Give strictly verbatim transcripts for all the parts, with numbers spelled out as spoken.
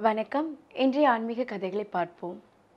வணக்கம். இன்றைய ஆன்மீக கதைகளை பார்ப்போம்.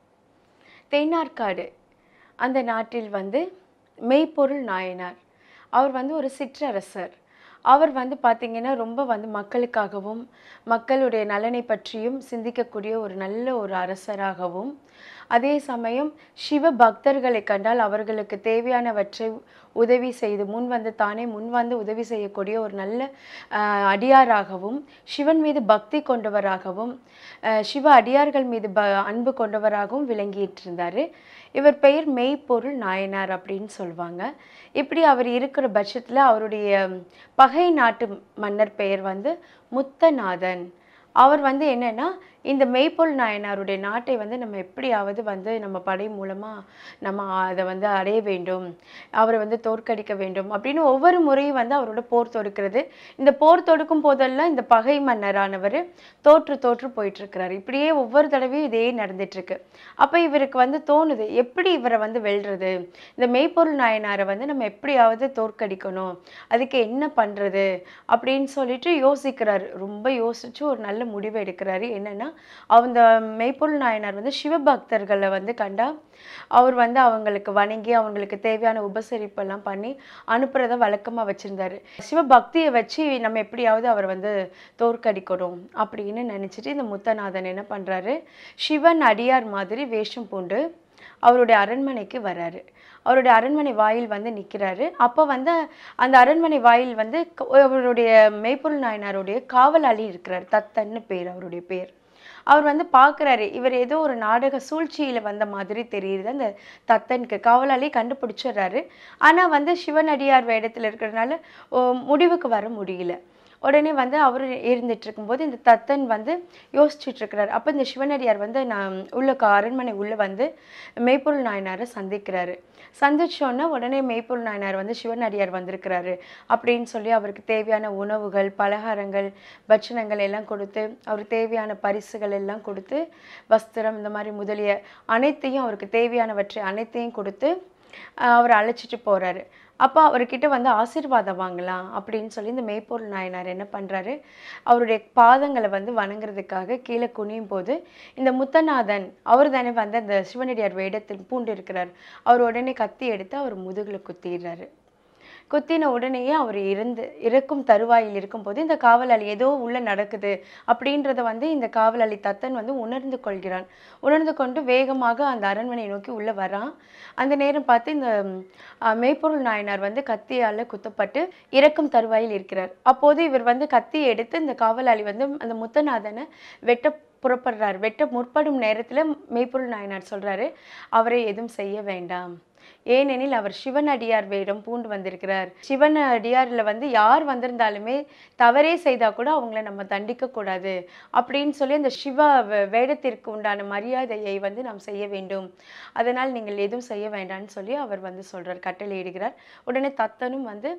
தென்னார்காடு அந்த நாட்டில் வந்து மெய்ப்பொருள் நாயனார் அவர் வந்து ஒரு சிற்றரசர். அவர் வந்து பார்த்திங்கன்னா ரொம்ப வந்து மக்களுக்காகவும் மக்களுடைய நலனை பற்றியும் சிந்திக்கக்கூடிய ஒரு நல்ல ஒரு அரசராகவும், அதே சமயம் சிவ பக்தர்களை கண்டால் அவர்களுக்கு தேவையானவற்றை உதவி செய்து முன் வந்து தானே முன் வந்து உதவி செய்யக்கூடிய ஒரு நல்ல அடியாராகவும், சிவன் மீது பக்தி கொண்டவராகவும், சிவ அடியார்கள் மீது ப அன்பு கொண்டவராகவும் விளங்கிட்டு இருந்தார். இவர் பெயர் மெய்ப்பொருள் நாயனார் அப்படின்னு சொல்லுவாங்க. இப்படி அவர் இருக்கிற பட்சத்தில் அவருடைய பகை நாட்டு மன்னர் பெயர் வந்து முத்தநாதன். அவர் வந்து என்னன்னா, இந்த மெய்ப்பொருள் நாயனாருடைய நாட்டை வந்து நம்ம எப்படியாவது வந்து நம்ம படை மூலமாக நம்ம அதை வந்து அடைய வேண்டும், அவரை வந்து தோற்கடிக்க வேண்டும் அப்படின்னு ஒவ்வொரு முறையும் வந்து அவரோட போர் தொடுக்கிறது. இந்த போர் தொடுக்கும் போதெல்லாம் இந்த பகை மன்னரானவர் தோற்று தோற்று போயிட்டுருக்கிறார். இப்படியே ஒவ்வொரு தடவையும் இதே நடந்துட்டுருக்கு. அப்போ இவருக்கு வந்து தோணுது, எப்படி இவரை வந்து வெல்றது, இந்த மெய்ப்பொருள் நாயனாரை வந்து நம்ம எப்படியாவது தோற்கடிக்கணும், அதுக்கு என்ன பண்ணுறது அப்படின்னு சொல்லிட்டு யோசிக்கிறாரு. ரொம்ப யோசிச்சு ஒரு நல்ல முடிவு எடுக்கிறாரு. என்னென்னா, அந்த மெய்ப்பொருள் நாயனார் வந்து சிவபக்தர்களை வந்து கண்டா அவர் வந்து அவங்களுக்கு வணங்கி அவங்களுக்கு தேவையான உபசரிப்பெல்லாம் பண்ணி அனுப்புறத வழக்கமாக வச்சுருந்தாரு. சிவபக்தியை வச்சு நம்ம எப்படியாவது அவர் வந்து தோற்கடிக்கணும் அப்படின்னு நினச்சிட்டு இந்த முத்தநாதன் என்ன பண்ணுறாரு, சிவன் அடியார் மாதிரி வேஷம் பூண்டு அவருடைய அரண்மனைக்கு வராரு. அவருடைய அரண்மனை வாயில் வந்து நிற்கிறாரு. அப்போ வந்து அந்த அரண்மனை வாயில் வந்து அவருடைய மெய்ப்பொருள் நாயனாருடைய காவலாளி இருக்கிறார். தத்தன்னு பேர் அவருடைய பேர். அவர் வந்து பார்க்குறாரு, இவர் ஏதோ ஒரு நாடக சூழ்ச்சியில் வந்த மாதிரி தெரியுது. அந்த தத்தனுக்கு காவலாளி கண்டுபிடிச்சிடுறாரு. ஆனால் வந்து சிவனடியார் வேடத்தில் இருக்கிறதுனால முடிவுக்கு வர முடியல. உடனே வந்து அவர் இருந்துட்டு இருக்கும்போது இந்த தத்தன் வந்து யோசிச்சுட்டு இருக்கிறார். அப்போ இந்த சிவனடியார் வந்து நான் உள்ள அரண்மனை உள்ளே வந்து மெய்ப்பொருள் நாயனாரை சந்திக்கிறாரு. சந்திச்சோன்னா உடனே மெய்ப்பொருள் நாயனார் வந்து சிவனடியார் வந்திருக்கிறாரு அப்படின்னு சொல்லி அவருக்கு தேவையான உணவுகள், பலகாரங்கள், பட்சணங்கள் எல்லாம் கொடுத்து, அவருக்கு தேவையான பரிசுகள் எல்லாம் கொடுத்து, வஸ்திரம் இந்த மாதிரி முதலிய அனைத்தையும் அவருக்கு தேவையானவற்றை அனைத்தையும் கொடுத்து அவரை அழைச்சிட்டு போகிறாரு. அப்போ அவர்கிட்ட வந்து ஆசீர்வாதம் வாங்கலாம் அப்படின்னு சொல்லி இந்த மெய்ப்பொருள் நாயனார் என்ன பண்ணுறாரு, அவருடைய பாதங்களை வந்து வணங்குறதுக்காக கீழே குனியும் போது இந்த முத்தநாதன் அவர் தானே வந்து அந்த சிவனடியார் வேடத்தில் பூண்டு இருக்கிறார். அவர் உடனே கத்தி எடுத்து அவர் முதுகில் குத்திடுறாரு. குத்தின உடனேயே அவர் இறந்து இறக்கும் தருவாயில் இருக்கும்போது இந்த காவலாளி ஏதோ உள்ள நடக்குது அப்படின்றத வந்து இந்த காவலாளி தத்தன் வந்து உணர்ந்து கொள்கிறான். உணர்ந்து கொண்டு வேகமாக அந்த அரண்மனையை நோக்கி உள்ள வரான். அந்த நேரம் பார்த்து இந்த மெய்ப்பொருள் நாயனார் வந்து கத்தியால் குத்தப்பட்டு இறக்கும் தருவாயில் இருக்கிறார். அப்போது இவர் வந்து கத்தியை எடுத்து இந்த காவலாளி வந்து அந்த முத்தநாதனை வெட்ட புறப்படுறார். வெட்ட முற்படும் நேரத்தில் மெய்ப்பொருள் நாயனார் சொல்றாரு, அவரை எதுவும் செய்ய வேண்டாம், ஏனெனில் அவர் சிவனடியார் வேடம் பூண்டு வந்திருக்கிறார். சிவனடியாரில் வந்து யார் வந்திருந்தாலுமே தவறே செய்தால் கூட அவங்கள நம்ம தண்டிக்க கூடாது அப்படின்னு சொல்லி அந்த சிவ வேடத்திற்கு உண்டான மரியாதையை வந்து நாம் செய்ய வேண்டும், அதனால் நீங்கள் எதுவும் செய்ய வேண்டாம்னு சொல்லி அவர் வந்து சொல்கிறார், கட்டளையிடுகிறார். உடனே தத்தனும் வந்து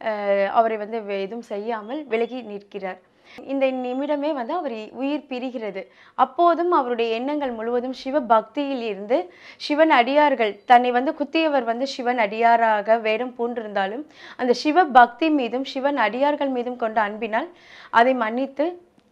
அவரை வந்து எதுவும் செய்யாமல் விலகி நிற்கிறார். இந்த நிமிடமே வந்து அவர் உயிர் பிரிகிறது. அப்போதும் அவருடைய எண்ணங்கள் முழுவதும் சிவ பக்தியில் இருந்து, சிவன் அடியார்கள் தன்னை வந்து குத்தியவர் வந்து சிவன் அடியாராக வேடம் பூண்டிருந்தாலும் அந்த சிவ பக்தி மீதும் சிவன் அடியார்கள் மீதும் கொண்ட அன்பினால் அதை மன்னித்து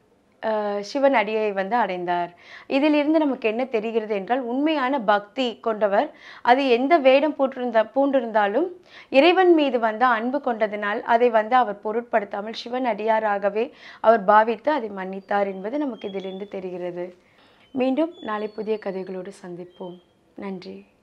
சிவன் அடியை வந்து அடைந்தார். இதிலிருந்து நமக்கு என்ன தெரிகிறது என்றால், உண்மையான பக்தி கொண்டவர் அது எந்த வேடம் பூண்டிருந்த பூண்டிருந்தாலும் இறைவன் மீது வந்து அன்பு கொண்டதினால் அதை வந்து அவர் பொருட்படுத்தாமல் சிவன் அடியாராகவே அவர் பாவித்து அதை மன்னித்தார் என்பது நமக்கு இதிலிருந்து தெரிகிறது. மீண்டும் நாளை புதிய கதைகளோடு சந்திப்போம். நன்றி.